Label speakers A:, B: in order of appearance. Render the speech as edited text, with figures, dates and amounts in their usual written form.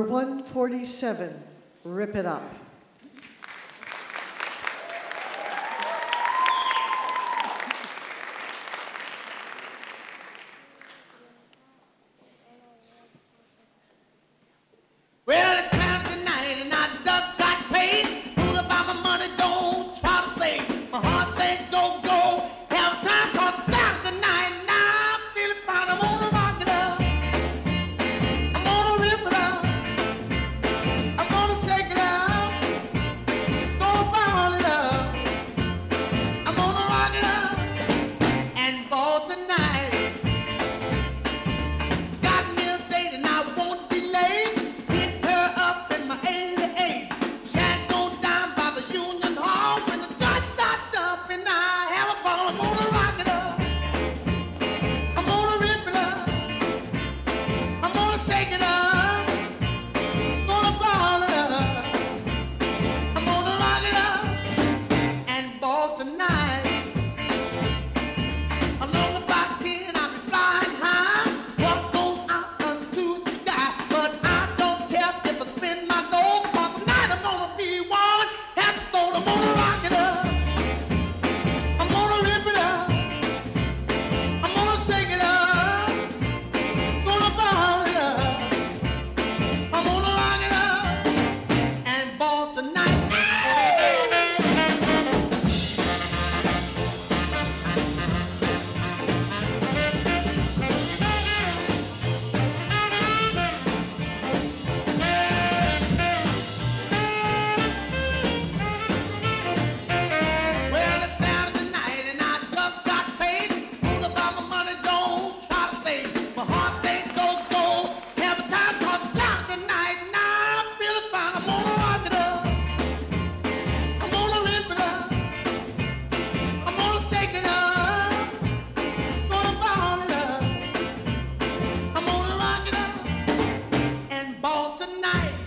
A: 147, Rip It Up.
B: Well, it's Saturday night and I just got paid. Pull about my money, don't try to save. My heart said go, go. Have time 'cause Saturday night and I'm feeling fine. I'm gonna rock it up. I'm gonna rip it up. I'm gonna shake it up. Gonna ball it up. I'm gonna rock it up and ball tonight. Got me a date and I won't be late. Pick her up in my 88. Shack go down by the Union Hall when the dots start up and I have a ball. I'm gonna rock it up. I'm gonna rip it up. I'm gonna shake it up. Gonna ball it up. I'm gonna rock it up and ball tonight. Along about 10, I'll be flying high. Walk on out unto the sky. But I don't care if I spend my gold. 'Cause tonight I'm gonna be one happy soul. I'm gonna rock it up. I'm gonna rip it up. I'm gonna shake it up. Gonna ball it up. I'm gonna rock it up and ball tonight. Well, it's Saturday night and I just got paid. Pull about my money, don't try to save. My heart said go, go. Have a time 'cause Saturday night and I'm feeling fine. I'm gonna rock it up. I'm gonna rip it up. I'm gonna shake it up. Gonna ball it up. I'm gonna rock it up and ball tonight.